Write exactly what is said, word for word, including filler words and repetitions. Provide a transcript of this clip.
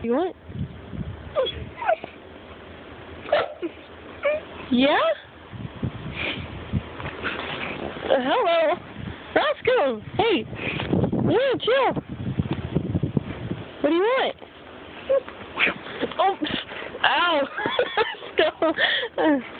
You want? Yeah? Uh, hello. Roscoe! Hey! Yeah, chill! What do you want? Oh! Ow! Roscoe!